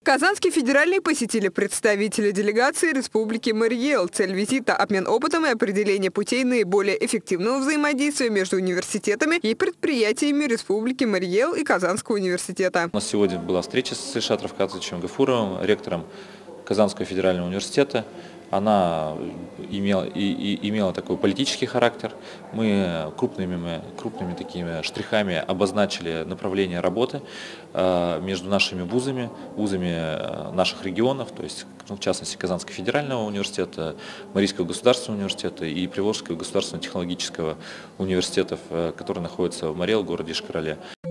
Казанский федеральный посетили представители делегации Республики Марий Эл. Цель визита – обмен опытом и определение путей наиболее эффективного взаимодействия между университетами и предприятиями Республики Марий Эл и Казанского университета. У нас сегодня была встреча с Ильшатом Рафкатовичем Гафуровым, ректором Казанского федерального университета. Она имела такой политический характер. Мы крупными такими штрихами обозначили направление работы между нашими вузами наших регионов, то есть в частности Казанского федерального университета, Марийского государственного университета и Приволжского государственного технологического университетов, которые находятся в Марий Эл, городе Ишкарале.